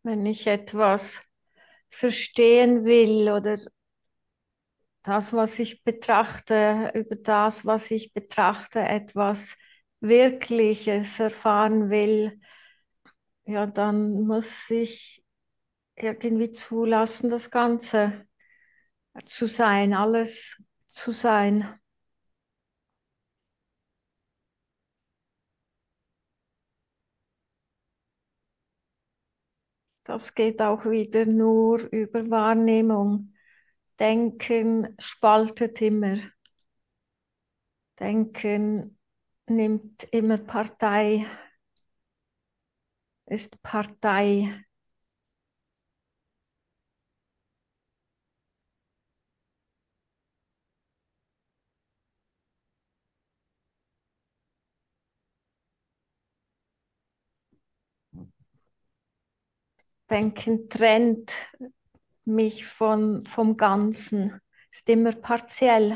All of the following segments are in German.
Wenn ich etwas verstehen will oder das, was ich betrachte, über das, was ich betrachte, etwas Wirkliches erfahren will, ja, dann muss ich irgendwie zulassen, das Ganze zu sein, alles zu sein. Das geht auch wieder nur über Wahrnehmung. Denken spaltet immer. Denken nimmt immer Partei, ist Partei. Denken trennt mich vom Ganzen, ist immer partiell.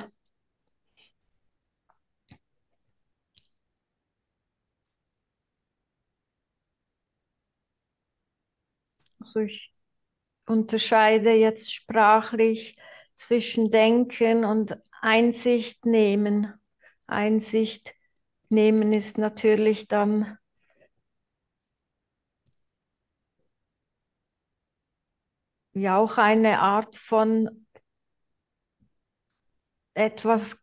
Also ich unterscheide jetzt sprachlich zwischen Denken und Einsicht nehmen. Einsicht nehmen ist natürlich dann ja auch eine Art von etwas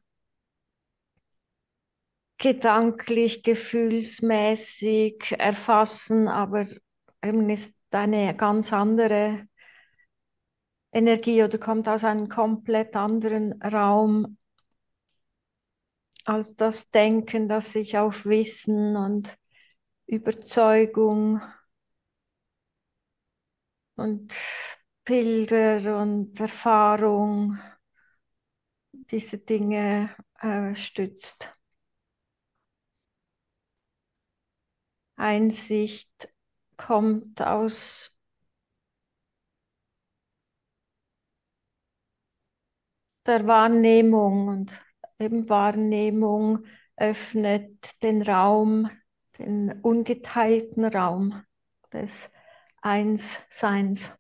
gedanklich, gefühlsmäßig erfassen, aber eben ist eine ganz andere Energie oder kommt aus einem komplett anderen Raum als das Denken, das sich auf Wissen und Überzeugung und Bilder und Erfahrung, diese Dinge stützt. Einsicht kommt aus der Wahrnehmung und eben Wahrnehmung öffnet den Raum, den ungeteilten Raum des Einsseins.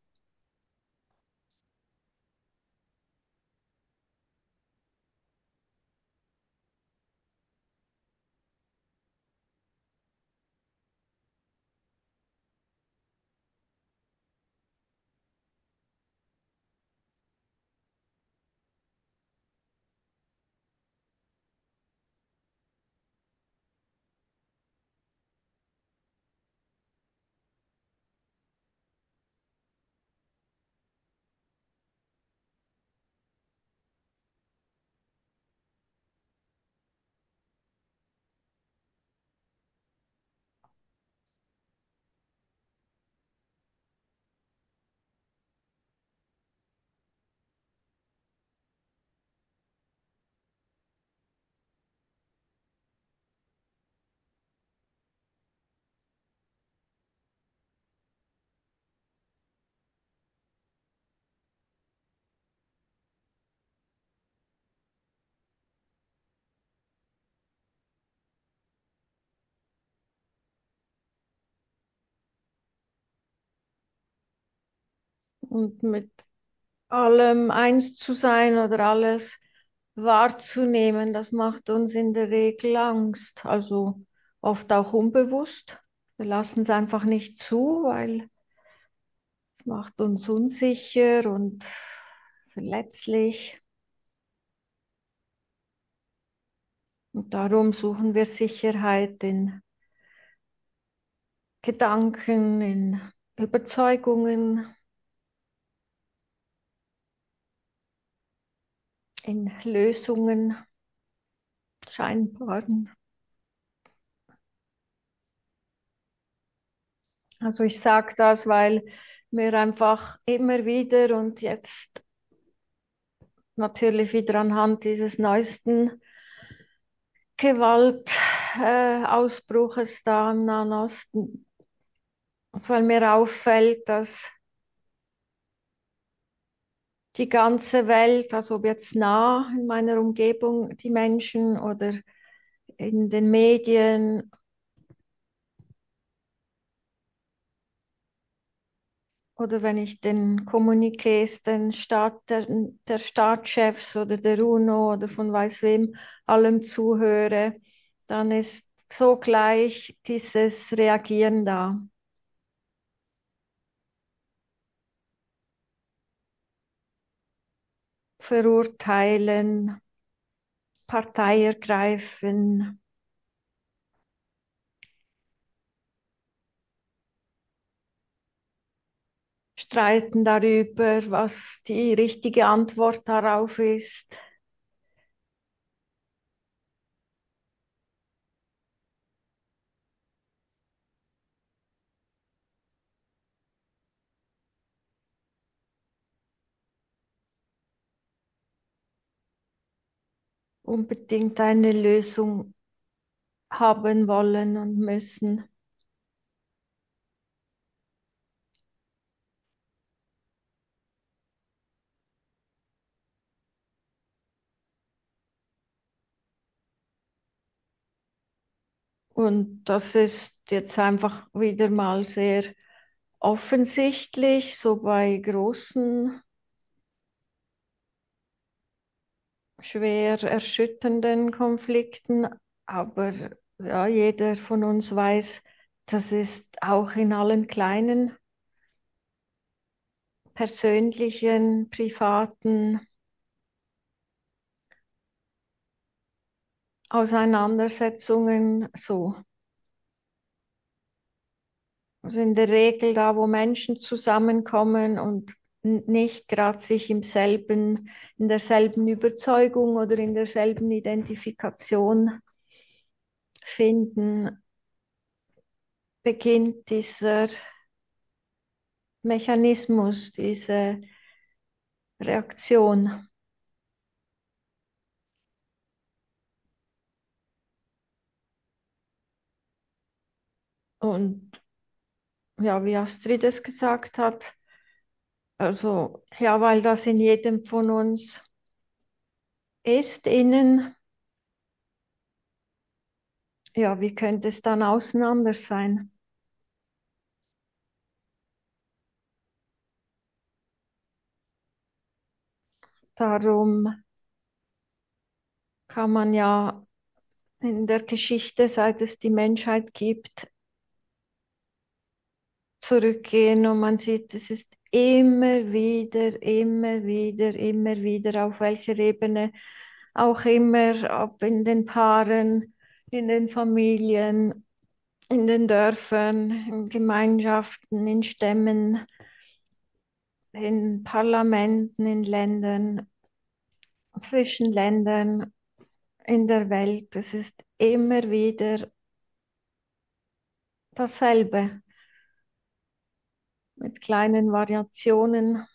Und mit allem eins zu sein oder alles wahrzunehmen, das macht uns in der Regel Angst. Also oft auch unbewusst. Wir lassen es einfach nicht zu, weil es macht uns unsicher und verletzlich. Und darum suchen wir Sicherheit in Gedanken, in Überzeugungen, in Lösungen, scheinbaren. Also ich sage das, weil mir einfach immer wieder und jetzt natürlich wieder anhand dieses neuesten Gewaltausbruches Ausbruches da im Nahen Osten, also weil mir auffällt, dass die ganze Welt, also ob jetzt nah in meiner Umgebung die Menschen oder in den Medien, oder wenn ich den Kommuniqués der Staatschefs oder der UNO oder von weiß wem allem zuhöre, dann ist sogleich dieses Reagieren da. Verurteilen, Partei ergreifen, streiten darüber, was die richtige Antwort darauf ist. Unbedingt eine Lösung haben wollen und müssen. Und das ist jetzt einfach wieder mal sehr offensichtlich, so bei großen, schwer erschütternden Konflikten. Aber ja, jeder von uns weiß, das ist auch in allen kleinen, persönlichen, privaten Auseinandersetzungen so. Also in der Regel da, wo Menschen zusammenkommen und nicht gerade sich in derselben Überzeugung oder in derselben Identifikation finden, beginnt dieser Mechanismus, diese Reaktion. Und ja, wie Astrid es gesagt hat, also ja, weil das in jedem von uns ist, innen, ja, wie könnte es dann außen anders sein? Darum kann man ja in der Geschichte, seit es die Menschheit gibt, zurückgehen und man sieht, es ist immer wieder, auf welcher Ebene auch immer, ob in den Paaren, in den Familien, in den Dörfern, in Gemeinschaften, in Stämmen, in Parlamenten, in Ländern, zwischen Ländern, in der Welt. Es ist immer wieder dasselbe mit kleinen Variationen,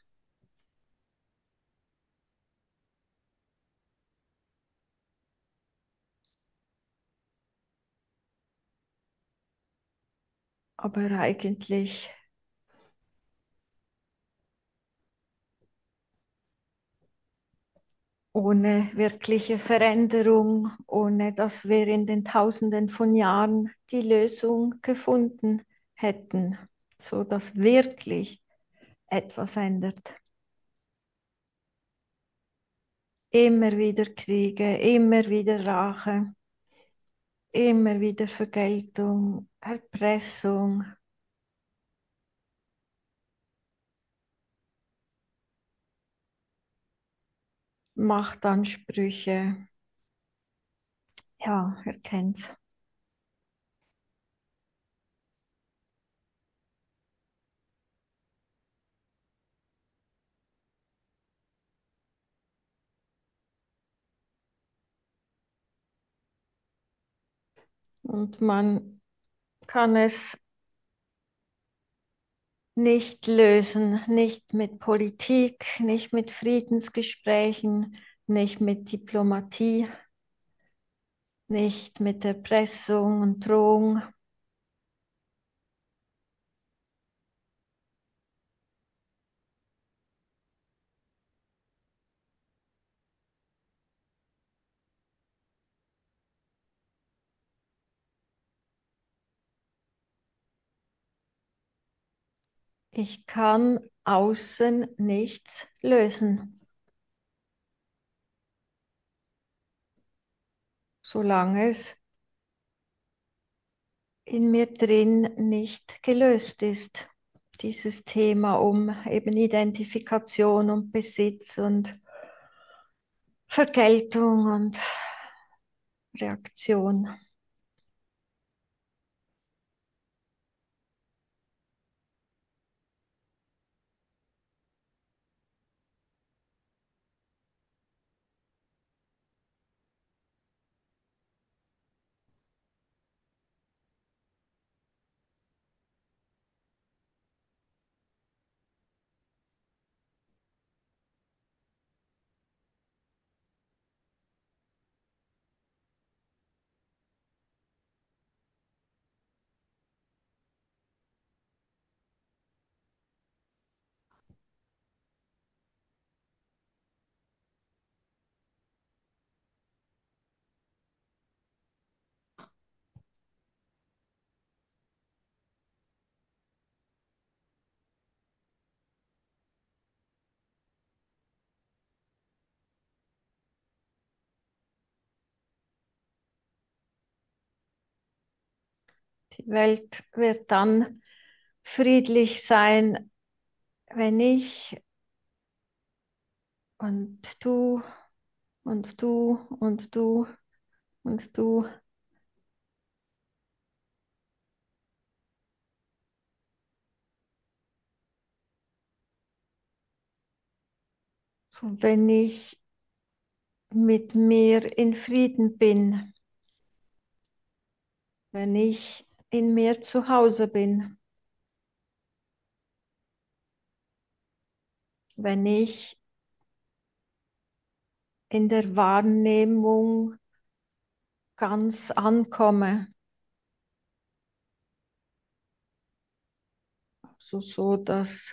aber eigentlich ohne wirkliche Veränderung, ohne dass wir in den Tausenden von Jahren die Lösung gefunden hätten, so dass wirklich etwas ändert. Immer wieder Kriege, immer wieder Rache, immer wieder Vergeltung, Erpressung, Machtansprüche. Ja, er kennt's. Und man kann es nicht lösen, nicht mit Politik, nicht mit Friedensgesprächen, nicht mit Diplomatie, nicht mit Erpressung und Drohung. Ich kann außen nichts lösen, solange es in mir drin nicht gelöst ist. Dieses Thema um eben Identifikation und Besitz und Vergeltung und Reaktion. Die Welt wird dann friedlich sein, wenn ich und du und du und du und du, so wenn ich mit mir in Frieden bin, wenn ich in mir zu Hause bin, wenn ich in der Wahrnehmung ganz ankomme, so dass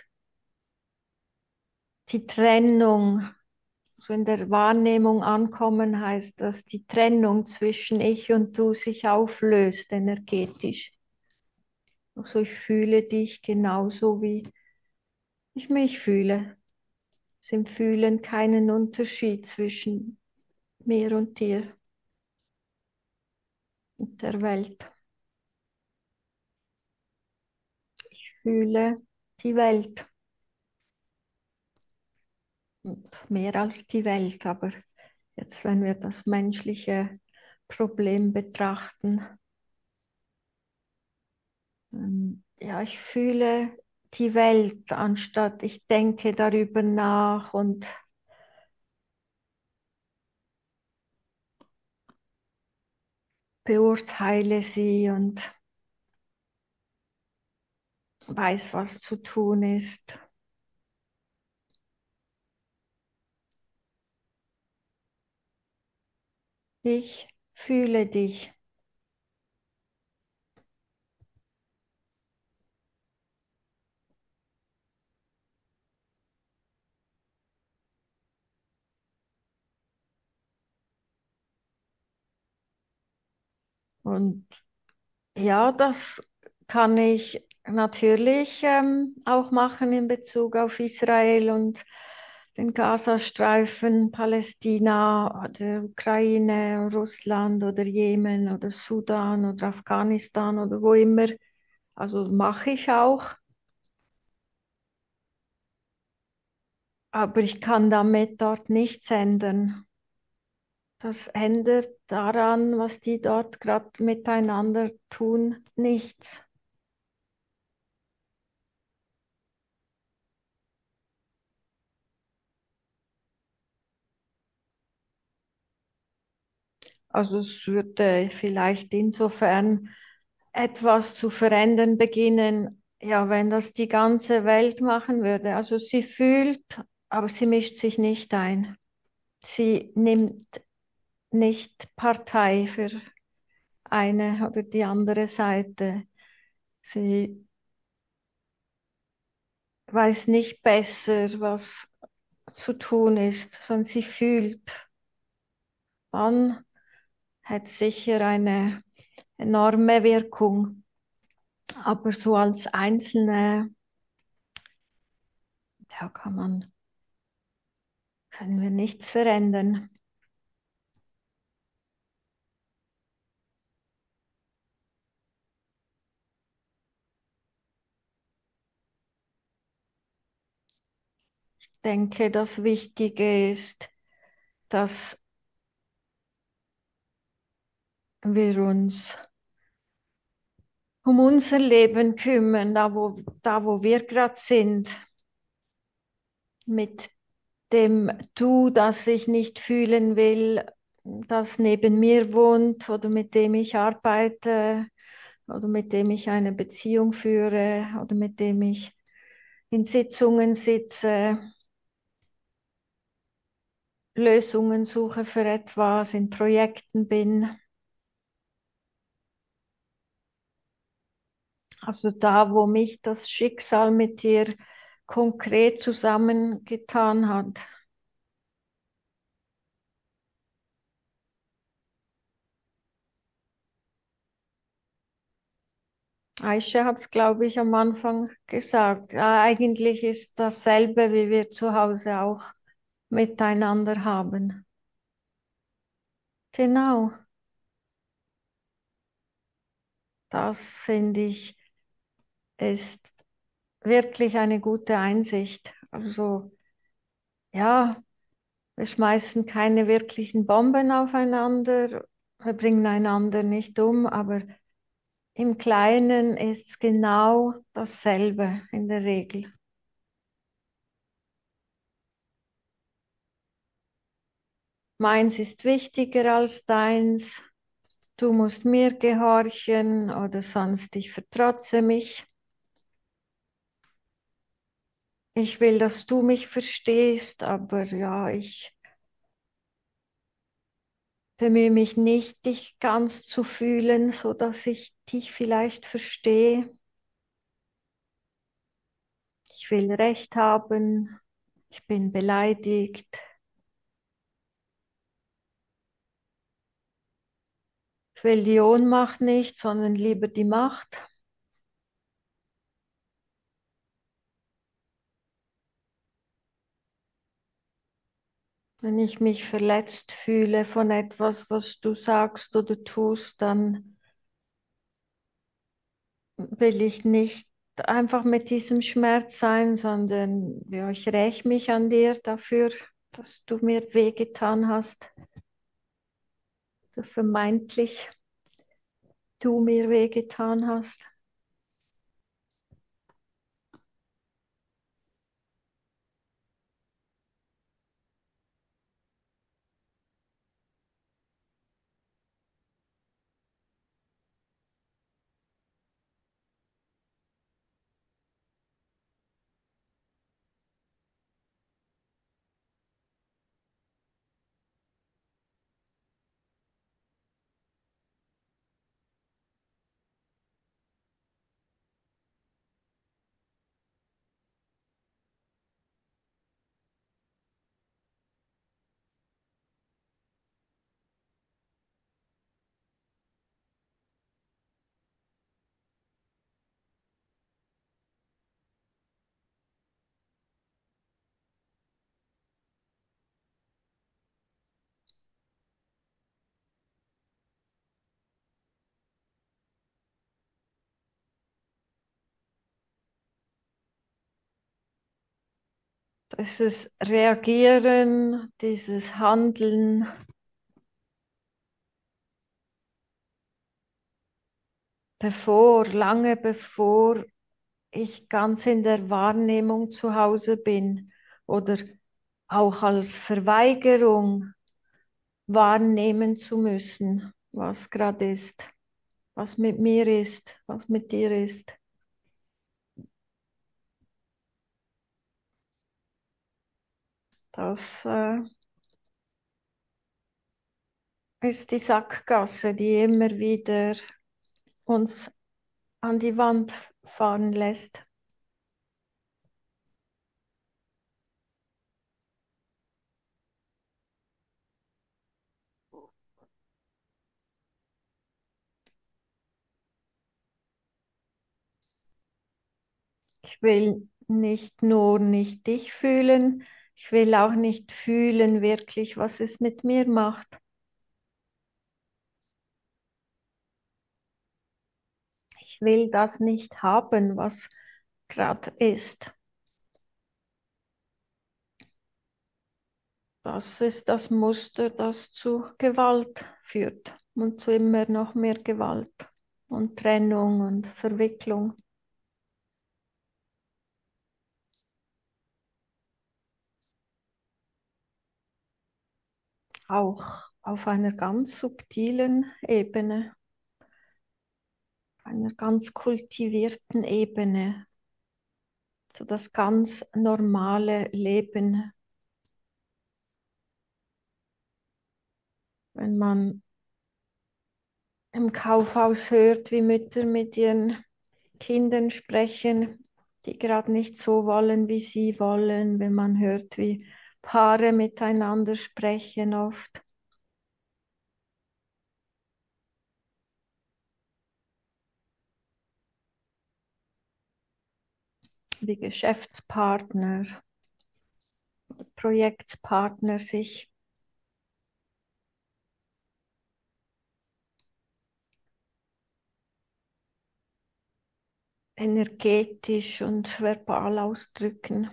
die Trennung, so in der Wahrnehmung ankommen heißt, dass die Trennung zwischen ich und du sich auflöst energetisch. Also ich fühle dich genauso, wie ich mich fühle. Es im Fühlen keinen Unterschied zwischen mir und dir und der Welt. Ich fühle die Welt und mehr als die Welt, aber jetzt, wenn wir das menschliche Problem betrachten, ja, ich fühle die Welt, anstatt ich denke darüber nach und beurteile sie und weiß, was zu tun ist. Ich fühle dich. Und ja, das kann ich natürlich auch machen in Bezug auf Israel und den Gazastreifen, Palästina, der Ukraine, Russland oder Jemen oder Sudan oder Afghanistan oder wo immer. Also mache ich auch, aber ich kann damit dort nichts ändern. Das ändert daran, was die dort gerade miteinander tun, nichts. Also es würde vielleicht insofern etwas zu verändern beginnen, ja, wenn das die ganze Welt machen würde. Also sie fühlt, aber sie mischt sich nicht ein. Sie nimmt nicht Partei für eine oder die andere Seite. Sie weiß nicht besser, was zu tun ist, sondern sie fühlt. Dann hat sicher eine enorme Wirkung. Aber so als einzelne Da können wir nichts verändern. Ich denke, das Wichtige ist, dass wir uns um unser Leben kümmern, da wo wir gerade sind, mit dem Du, das ich nicht fühlen will, das neben mir wohnt oder mit dem ich arbeite oder mit dem ich eine Beziehung führe oder mit dem ich in Sitzungen sitze, Lösungen suche für etwas, in Projekten bin. Also da, wo mich das Schicksal mit dir konkret zusammengetan hat. Aisha hat es, glaube ich, am Anfang gesagt. Ja, eigentlich ist dasselbe, wie wir zu Hause auch miteinander haben. Genau, das finde ich ist wirklich eine gute Einsicht. Also ja, wir schmeißen keine wirklichen Bomben aufeinander, wir bringen einander nicht um, aber im Kleinen ist es genau dasselbe in der Regel. Meins ist wichtiger als deins. Du musst mir gehorchen oder sonst ich vertrotze mich. Ich will, dass du mich verstehst, aber ja, ich bemühe mich nicht, dich ganz zu fühlen, so dass ich dich vielleicht verstehe. Ich will Recht haben. Ich bin beleidigt. Ich will die Ohnmacht nicht, sondern lieber die Macht. Wenn ich mich verletzt fühle von etwas, was du sagst oder tust, dann will ich nicht einfach mit diesem Schmerz sein, sondern ja, ich räche mich an dir dafür, dass du mir wehgetan hast, oder vermeintlich du mir wehgetan hast. Dieses Reagieren, dieses Handeln, lange bevor ich ganz in der Wahrnehmung zu Hause bin oder auch als Verweigerung wahrnehmen zu müssen, was gerade ist, was mit mir ist, was mit dir ist. Das ist die Sackgasse, die immer wieder uns an die Wand fahren lässt. Ich will nicht nur nicht dich fühlen, ich will auch nicht fühlen wirklich, was es mit mir macht. Ich will das nicht haben, was gerade ist. Das ist das Muster, das zu Gewalt führt und zu immer noch mehr Gewalt und Trennung und Verwicklung. Auch auf einer ganz subtilen Ebene, einer ganz kultivierten Ebene, so das ganz normale Leben, wenn man im Kaufhaus hört, wie Mütter mit ihren Kindern sprechen, die gerade nicht so wollen, wie sie wollen, wenn man hört, wie Paare miteinander sprechen oft, wie Geschäftspartner, Projektspartner sich energetisch und verbal ausdrücken,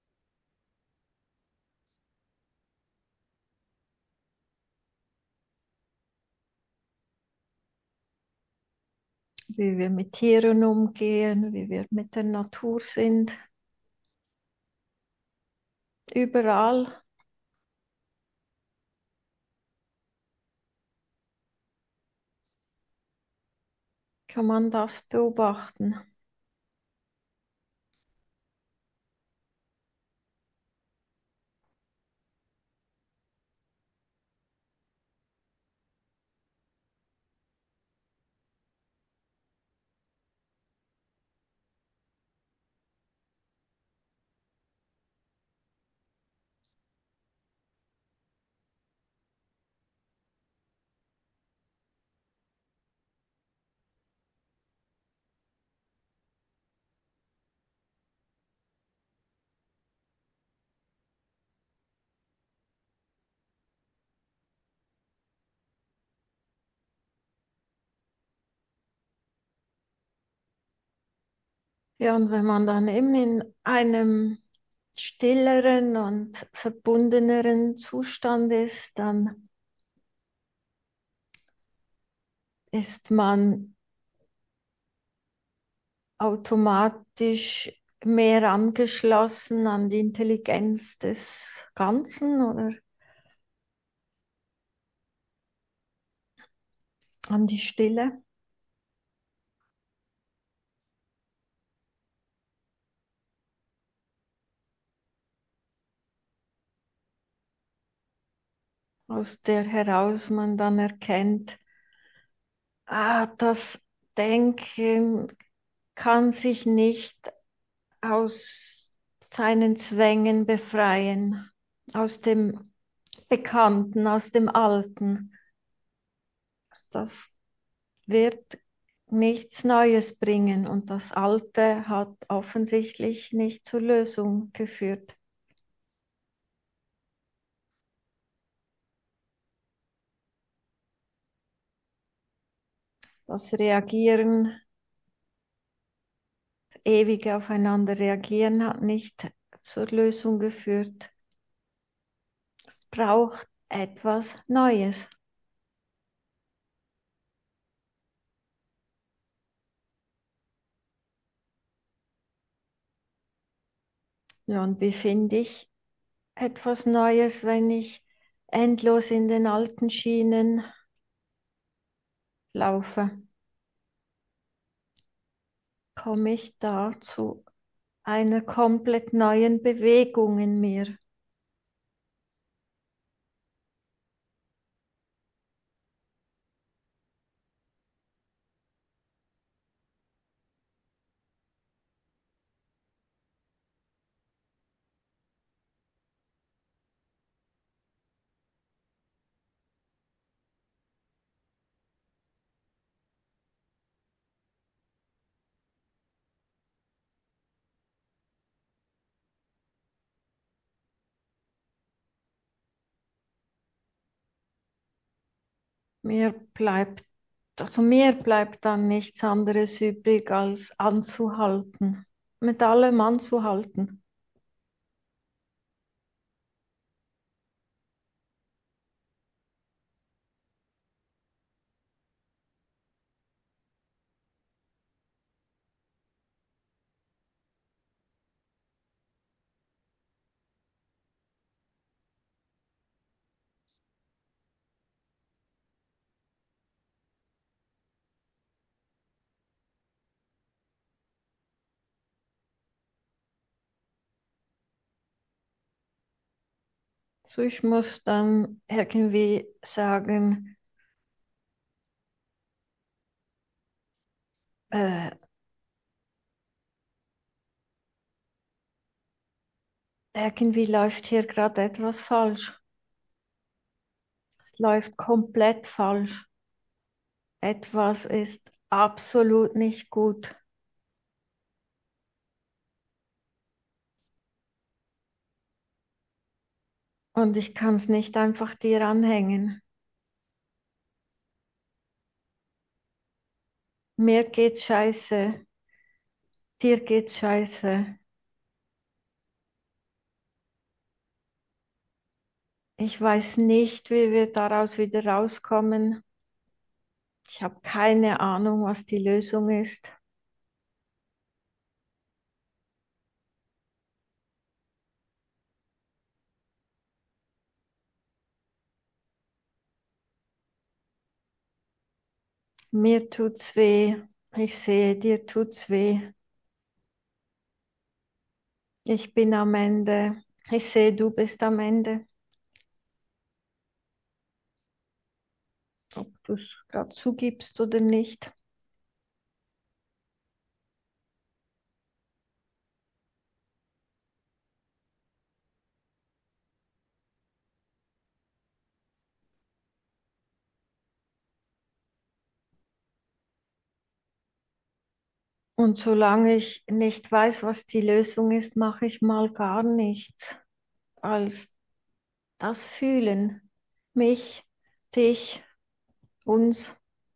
wie wir mit Tieren umgehen, wie wir mit der Natur sind. Überall kann man das beobachten. Ja, und wenn man dann eben in einem stilleren und verbundeneren Zustand ist, dann ist man automatisch mehr angeschlossen an die Intelligenz des Ganzen oder an die Stille, aus der heraus man dann erkennt, das Denken kann sich nicht aus seinen Zwängen befreien, aus dem Bekannten, aus dem Alten. Das wird nichts Neues bringen und das Alte hat offensichtlich nicht zur Lösung geführt. Das Reagieren, ewige aufeinander reagieren, hat nicht zur Lösung geführt. Es braucht etwas Neues. Ja, und wie finde ich etwas Neues, wenn ich endlos in den alten Schienen laufe? Komme ich da zu einer komplett neuen Bewegung in mir? Mir bleibt dann nichts anderes übrig, als anzuhalten, mit allem anzuhalten. So, ich muss dann irgendwie sagen, äh, irgendwie läuft hier gerade etwas falsch. Es läuft komplett falsch. Etwas ist absolut nicht gut. Und ich kann es nicht einfach dir anhängen. Mir geht's scheiße, dir geht's scheiße. Ich weiß nicht, wie wir daraus wieder rauskommen. Ich habe keine Ahnung, was die Lösung ist. Mir tut's weh. Ich sehe, dir tut's weh. Ich bin am Ende. Ich sehe, du bist am Ende. Ob du es gerade zugibst oder nicht. Und solange ich nicht weiß, was die Lösung ist, mache ich mal gar nichts als das Fühlen. Mich, dich, uns.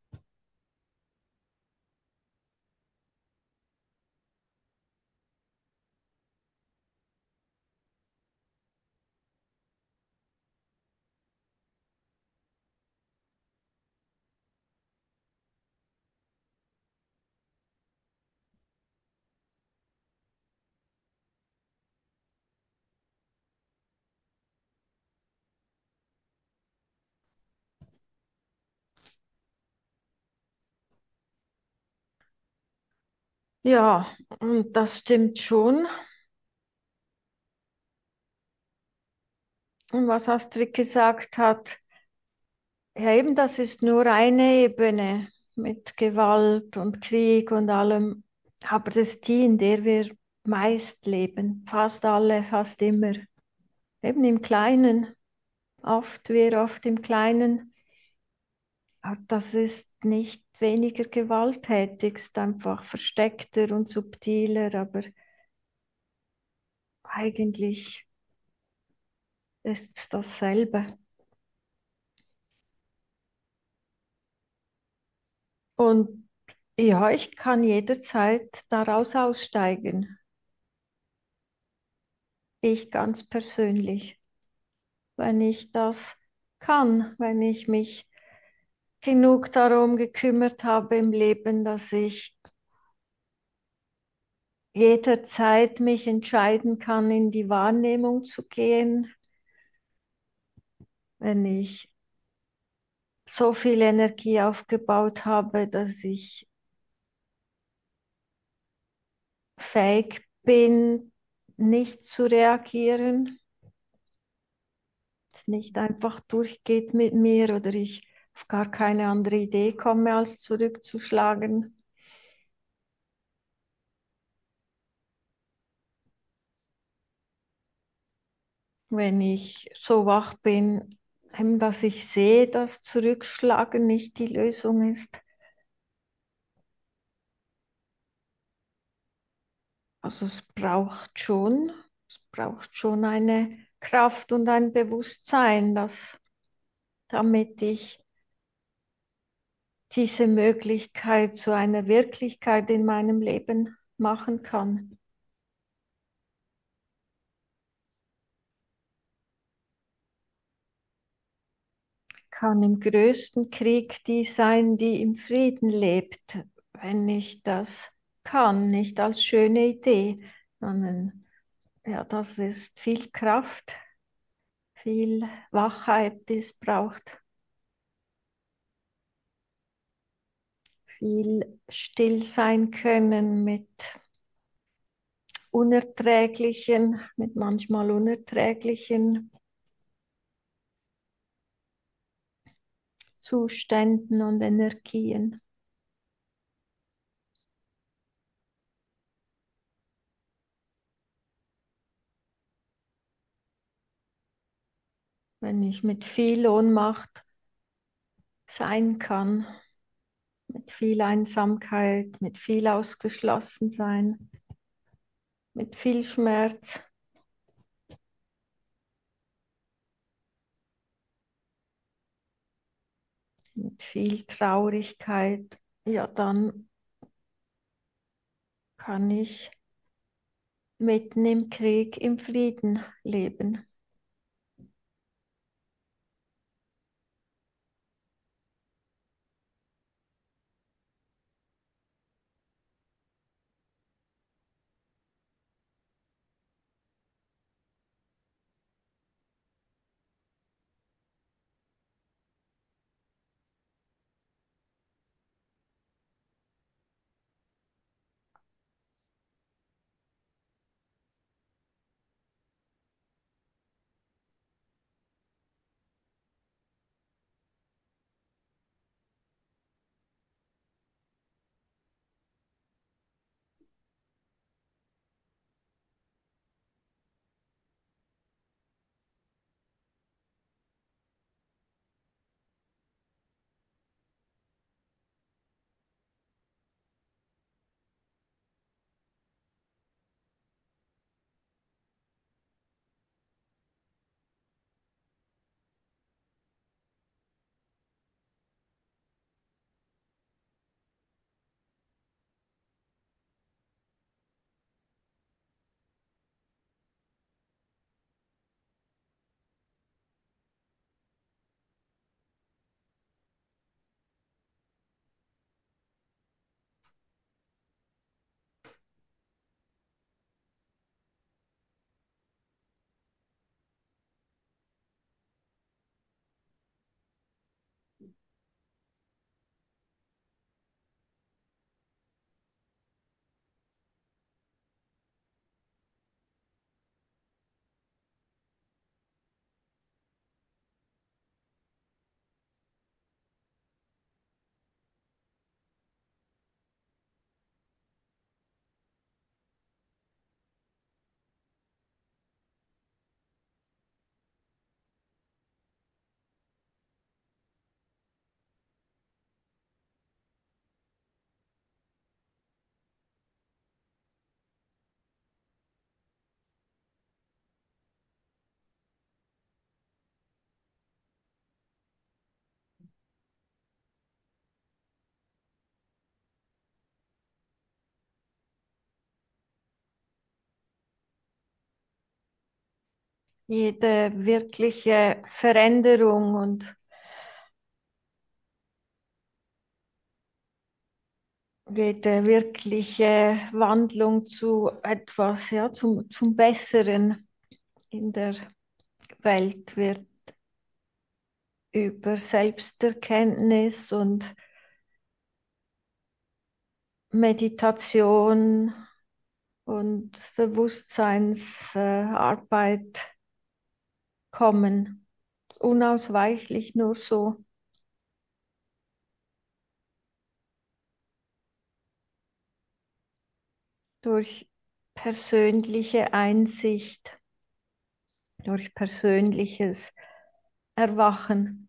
Ja, und das stimmt schon. Und was Astrid gesagt hat, ja eben, das ist nur eine Ebene mit Gewalt und Krieg und allem. Aber das ist die, in der wir meist leben. Fast alle, fast immer. Eben im Kleinen. Oft im Kleinen. Aber das ist nicht weniger gewalttätig, ist einfach versteckter und subtiler, aber eigentlich ist es dasselbe. Und ja, ich kann jederzeit daraus aussteigen. Ich ganz persönlich, wenn ich das kann, wenn ich mich genug darum gekümmert habe im Leben, dass ich jederzeit mich entscheiden kann, in die Wahrnehmung zu gehen, wenn ich so viel Energie aufgebaut habe, dass ich fähig bin, nicht zu reagieren, es nicht einfach durchgeht mit mir oder ich auf gar keine andere Idee komme, als zurückzuschlagen. Wenn ich so wach bin, eben, dass ich sehe, dass Zurückschlagen nicht die Lösung ist. Also es braucht schon eine Kraft und ein Bewusstsein, damit ich diese Möglichkeit zu einer Wirklichkeit in meinem Leben machen kann. Kann im größten Krieg die sein, die im Frieden lebt, wenn ich das kann, nicht als schöne Idee, sondern ja, das ist viel Kraft, viel Wachheit, die es braucht, viel still sein können mit unerträglichen, mit manchmal unerträglichen Zuständen und Energien. Wenn ich mit viel Ohnmacht sein kann, mit viel Einsamkeit, mit viel Ausgeschlossensein, mit viel Schmerz, mit viel Traurigkeit, ja, dann kann ich mitten im Krieg im Frieden leben. Jede wirkliche Veränderung und jede wirkliche Wandlung zu etwas, ja, zum Besseren in der Welt wird über Selbsterkenntnis und Meditation und Bewusstseinsarbeit kommen. Unausweichlich nur so. Durch persönliche Einsicht, durch persönliches Erwachen.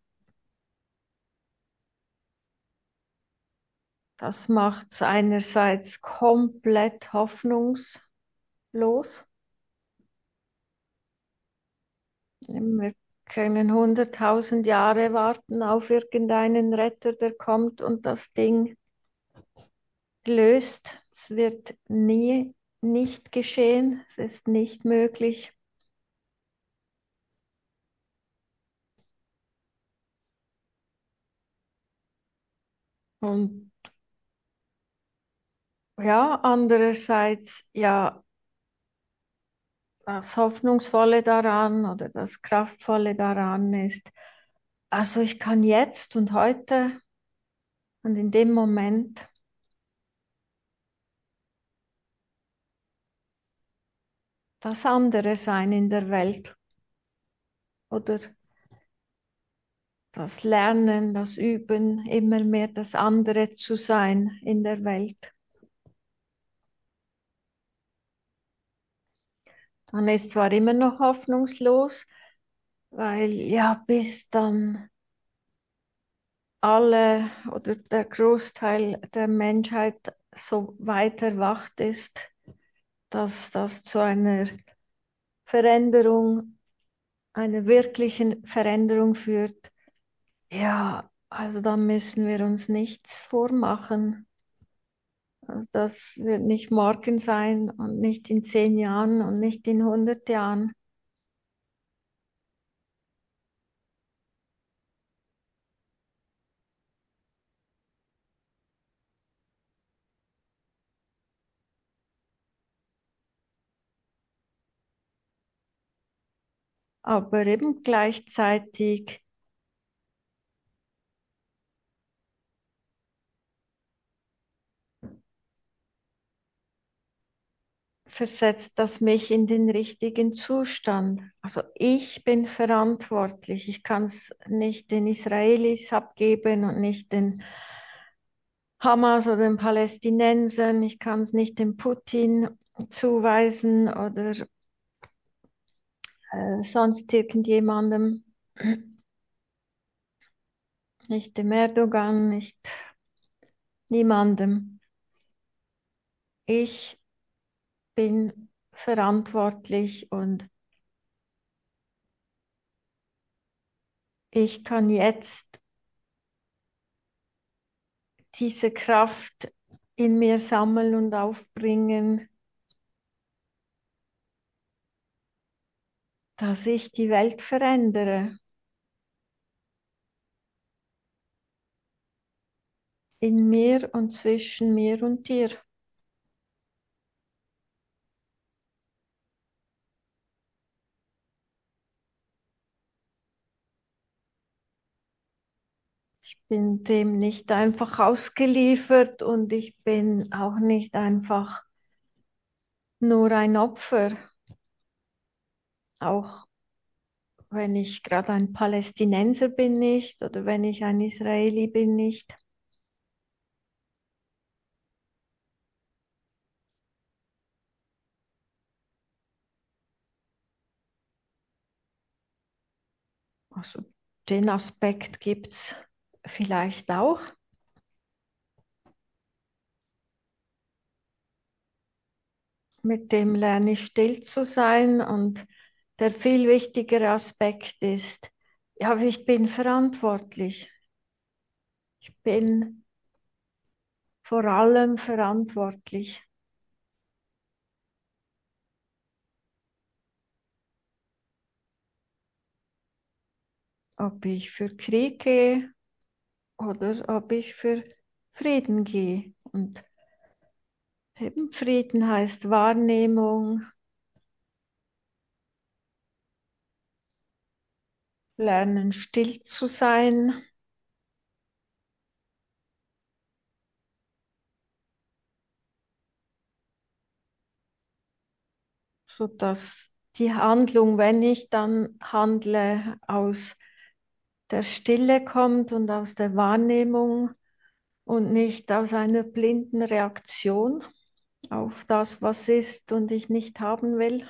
Das macht es einerseits komplett hoffnungslos. Wir können 100.000 Jahre warten auf irgendeinen Retter, der kommt und das Ding löst. Es wird nie nicht geschehen. Es ist nicht möglich. Und ja, andererseits, ja, das Hoffnungsvolle daran oder das Kraftvolle daran ist, also ich kann jetzt und heute und in dem Moment das andere sein in der Welt oder das Lernen, das Üben, immer mehr das andere zu sein in der Welt. Dann ist zwar immer noch hoffnungslos, weil ja, bis dann alle oder der Großteil der Menschheit so weit erwacht ist, dass das zu einer Veränderung, einer wirklichen Veränderung führt. Ja, also da müssen wir uns nichts vormachen. Also das wird nicht morgen sein und nicht in 10 Jahren und nicht in 100 Jahren. Aber eben gleichzeitig versetzt das mich in den richtigen Zustand. Also ich bin verantwortlich. Ich kann es nicht den Israelis abgeben und nicht den Hamas oder den Palästinensern. Ich kann es nicht dem Putin zuweisen oder sonst irgendjemandem. Nicht dem Erdogan, nicht niemandem. Ich bin verantwortlich und ich kann jetzt diese Kraft in mir sammeln und aufbringen, dass ich die Welt verändere, in mir und zwischen mir und dir. Ich bin dem nicht einfach ausgeliefert und ich bin auch nicht einfach nur ein Opfer, auch wenn ich gerade ein Palästinenser bin nicht oder wenn ich ein Israeli bin nicht. Also den Aspekt gibt es vielleicht auch. Mit dem lerne ich still zu sein und der viel wichtigere Aspekt ist, ja, ich bin verantwortlich. Ich bin vor allem verantwortlich, ob ich für Krieg gehe oder ob ich für Frieden gehe. Und eben Frieden heißt Wahrnehmung, lernen still zu sein, sodass die Handlung, wenn ich dann handle, aus der Stille kommt und aus der Wahrnehmung und nicht aus einer blinden Reaktion auf das, was ist und ich nicht haben will.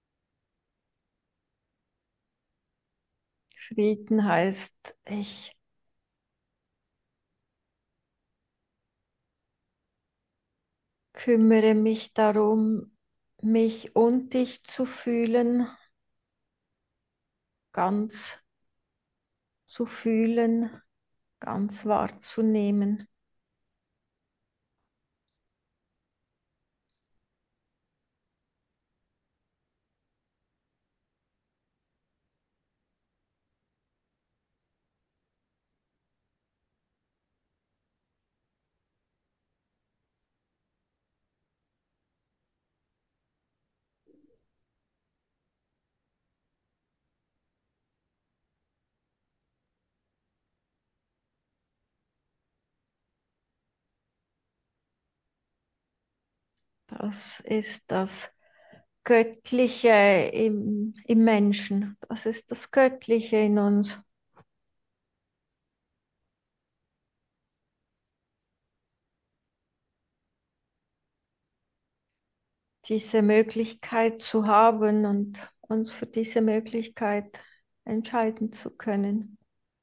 Frieden heißt, ich kümmere mich darum, mich und dich zu fühlen, ganz zu fühlen, ganz wahrzunehmen. Das ist das Göttliche im Menschen. Das ist das Göttliche in uns. Diese Möglichkeit zu haben und uns für diese Möglichkeit entscheiden zu können.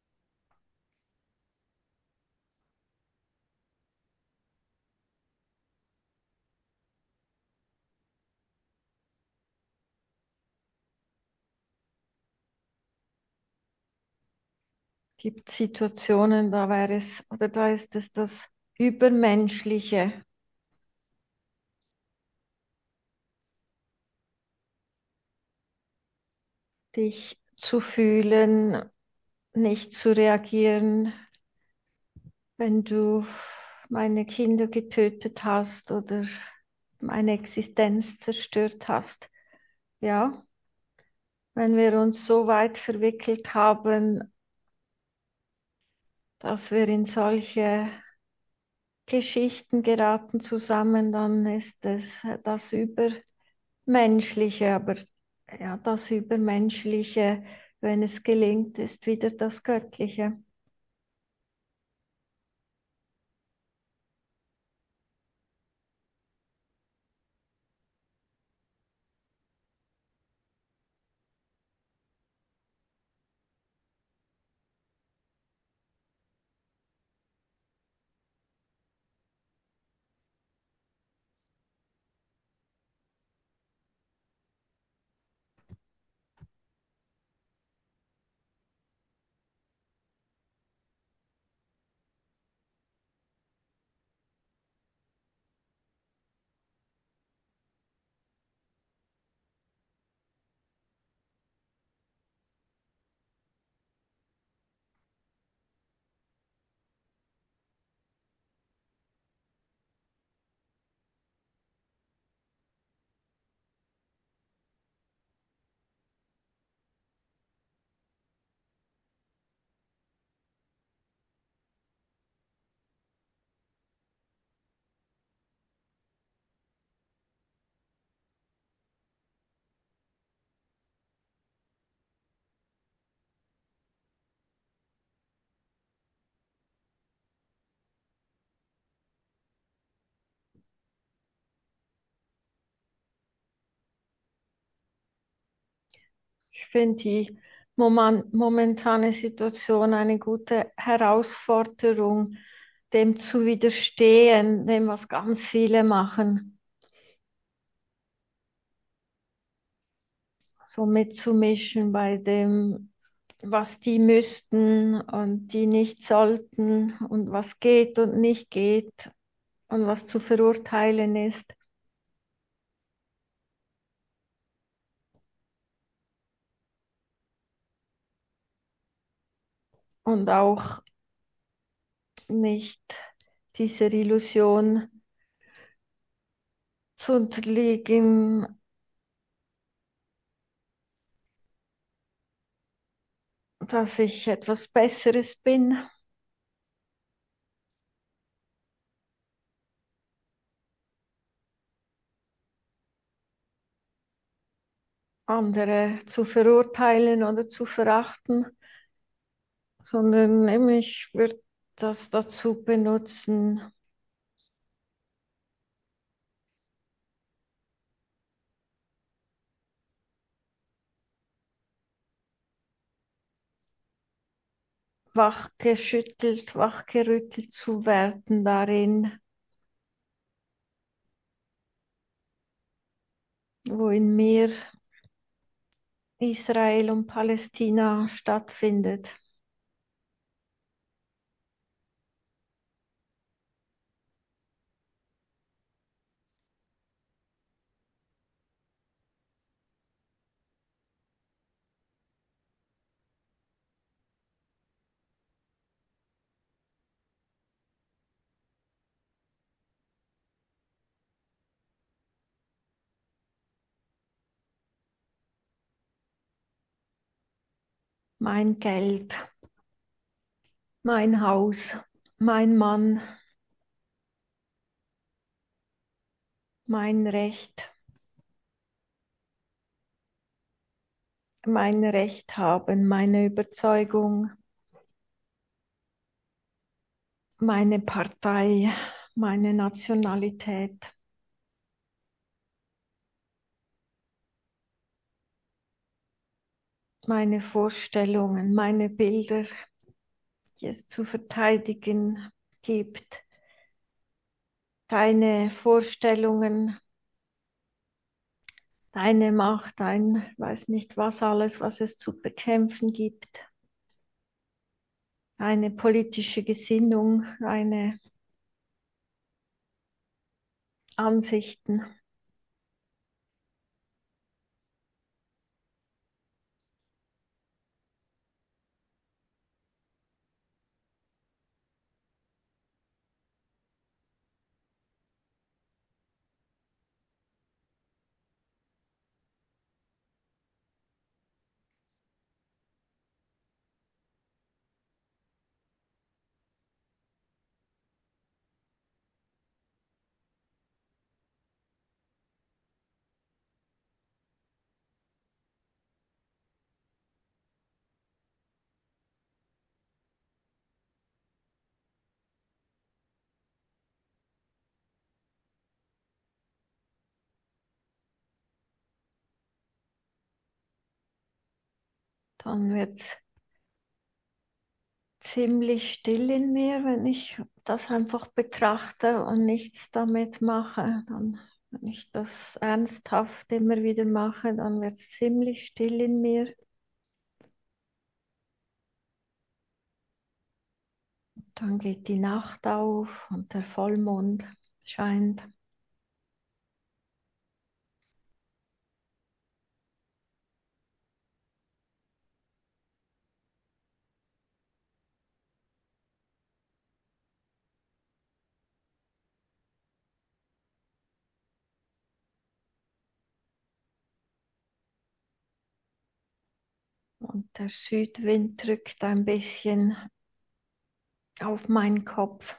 Gibt Situationen, da wäre es oder da ist es das Übermenschliche, dich zu fühlen, nicht zu reagieren, wenn du meine Kinder getötet hast oder meine Existenz zerstört hast. Ja, wenn wir uns so weit verwickelt haben, dass wir in solche Geschichten geraten zusammen, dann ist es das Übermenschliche, aber ja, das Übermenschliche, wenn es gelingt, ist wieder das Göttliche. Ich finde die momentane Situation eine gute Herausforderung, dem zu widerstehen, dem, was ganz viele machen, so mitzumischen bei dem, was die müssten und die nicht sollten und was geht und nicht geht und was zu verurteilen ist. Und auch nicht dieser Illusion zu unterliegen, dass ich etwas Besseres bin, andere zu verurteilen oder zu verachten, sondern eben ich würde das dazu benutzen, wachgerüttelt zu werden darin, wo in mir Israel und Palästina stattfindet. Mein Geld, mein Haus, mein Mann, mein Recht, mein Recht haben, meine Überzeugung, meine Partei, meine Nationalität, meine Vorstellungen, meine Bilder, die es zu verteidigen gibt, deine Vorstellungen, deine Macht, dein weiß nicht was alles, was es zu bekämpfen gibt, eine politische Gesinnung, eine Ansichten. Dann wird es ziemlich still in mir, wenn ich das einfach betrachte und nichts damit mache. Dann, wenn ich das ernsthaft immer wieder mache, dann wird es ziemlich still in mir. Dann geht die Nacht auf und der Vollmond scheint. Und der Südwind drückt ein bisschen auf meinen Kopf.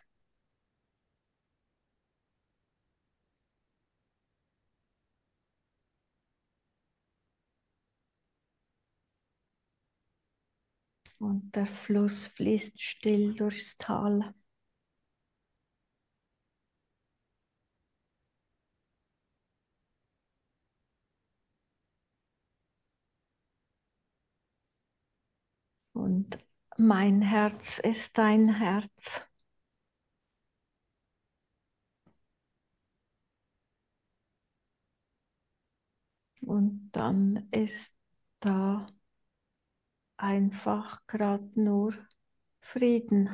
Und der Fluss fließt still durchs Tal. Und mein Herz ist dein Herz. Und dann ist da einfach gerade nur Frieden.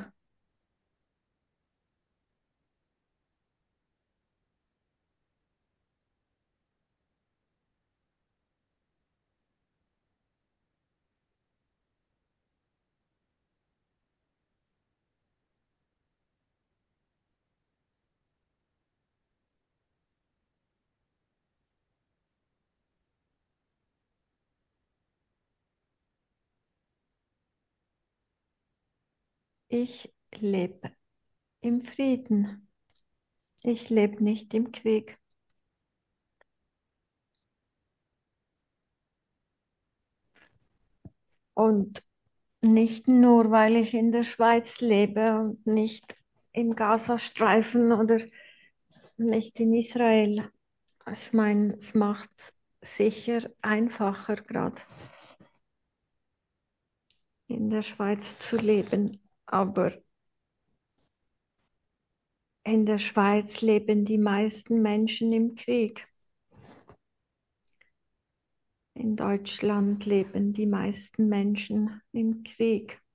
Ich lebe im Frieden. Ich lebe nicht im Krieg. Und nicht nur, weil ich in der Schweiz lebe und nicht im Gazastreifen oder nicht in Israel. Ich meine, es macht es sicher einfacher, gerade in der Schweiz zu leben. Aber in der Schweiz leben die meisten Menschen im Krieg. In Deutschland leben die meisten Menschen im Krieg.